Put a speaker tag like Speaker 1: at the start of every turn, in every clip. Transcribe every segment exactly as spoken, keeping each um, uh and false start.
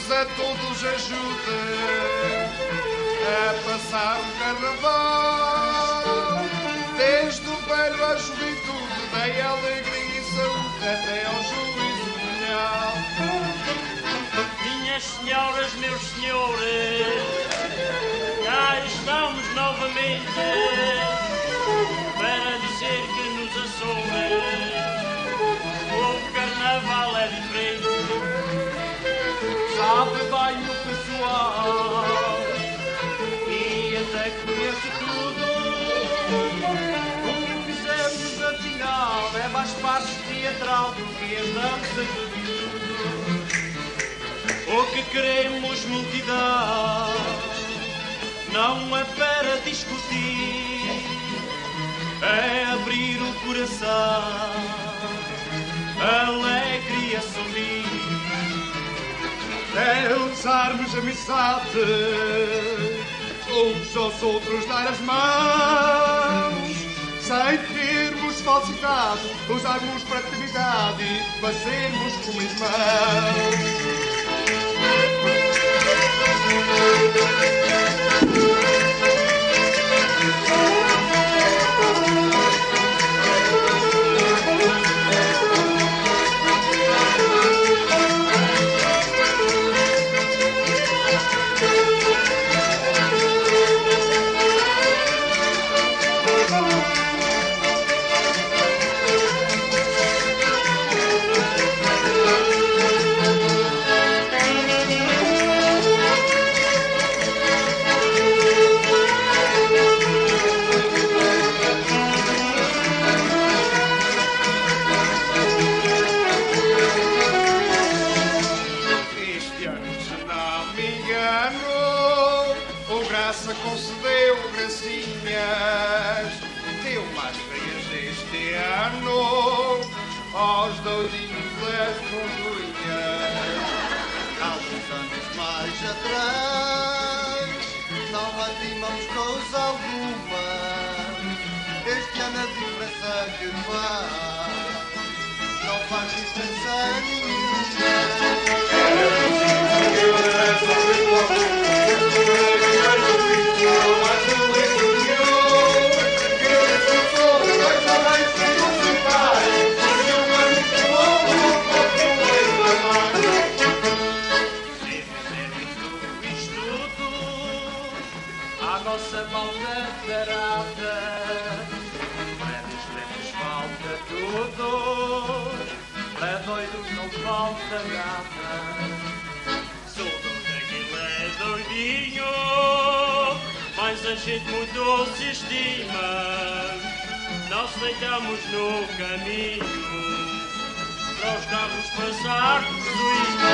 Speaker 1: Deus a todos ajude a passar o carnaval. Desde o velho à juventude, dei alegria e saúde até ao juízo final.
Speaker 2: Minhas senhoras, meus senhores, cá estamos novamente para dizer que nos Açores o carnaval é diferente.
Speaker 1: Sabe bem o pessoal
Speaker 2: E até conhece tudo.
Speaker 1: o que fizemos afinal é mais parte teatral do que as danças de tudo.
Speaker 2: O que queremos multidão não é para discutir, é abrir o coração, alegre a sorrir.
Speaker 1: É usarmos a amizade, uns aos outros dar as mãos, sem termos falsidade, usarmos fraternidade e fazermos como irmãos. Concedeu gracinhas, deu mais feias este ano aos doidinhos das conduinhas.
Speaker 3: Alguns anos mais atrás não latimamos coisa alguma. Este ano a diferença que faz não faz diferença nenhuma.
Speaker 2: A nossa malta tarada, prédios lemos falta tudo, para doidos não falta nada. Sou doido, aquilo é doidinho, mas a gente mudou se estima. Nós deitamos no caminho, para os carros passar por Suíça.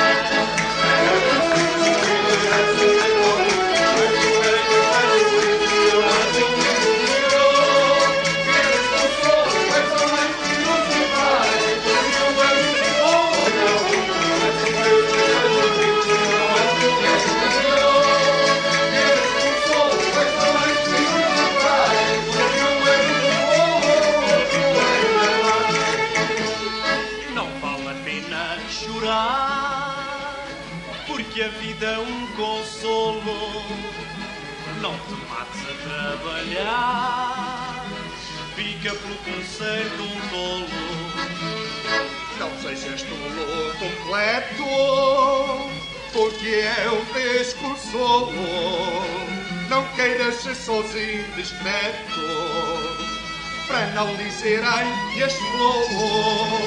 Speaker 2: Porque a vida é um consolo, não te mates a trabalhar, fica pelo conselho de um tolo.
Speaker 1: Não sejas tolo completo, porque é um desconsolo. Não queiras ser sozinho discreto, para não dizerem que és flor.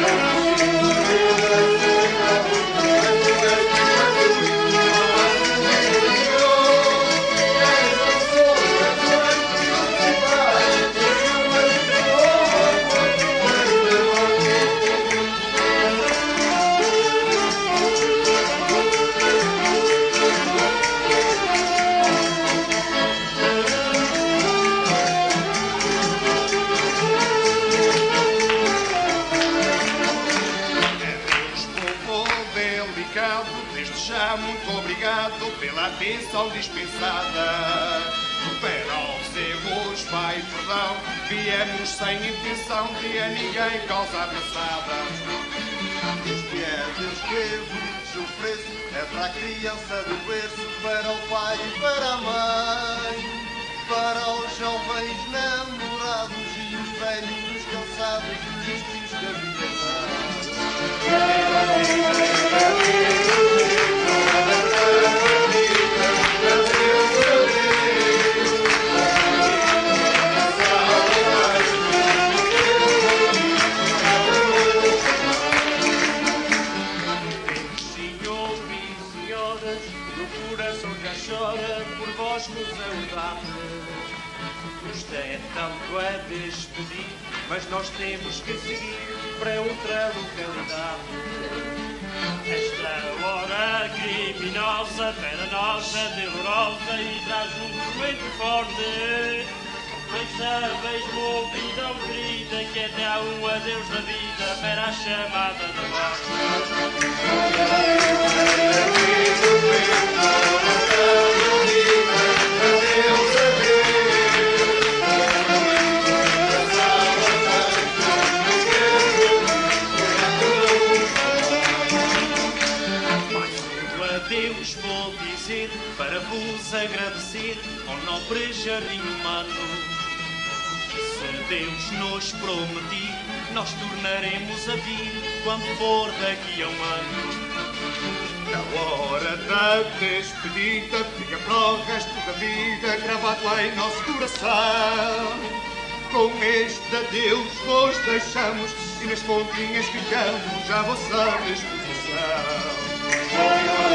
Speaker 1: Desde já muito obrigado pela atenção dispensada. Para os erros, pai, perdão, viemos sem intenção de a ninguém causar maçada.
Speaker 3: Isto é Deus que vos hoje o preço é para a criança do berço, para o pai e para a mãe, para os jovens namorados e os velhos cansados dos destinos que a vida
Speaker 2: por vós nos saudade. Custa é tanto a despedir, mas nós temos que seguir para outra localidade. Esta hora criminosa, penosa, dolorosa e traz um tormento forte. Mas sabes-me ouvida, oh querida, que até há um adeus da vida para a chamada da morte. Adeus vou dizer para vos agradecer ao nobre jardim humano. Se Deus nos prometir, nós tornaremos a vir quando for daqui a um ano.
Speaker 1: Na hora da despedida, fica para o resto da vida gravado em nosso coração. Com este adeus vos deixamos e nas pontinhas ficamos à vossa disposição.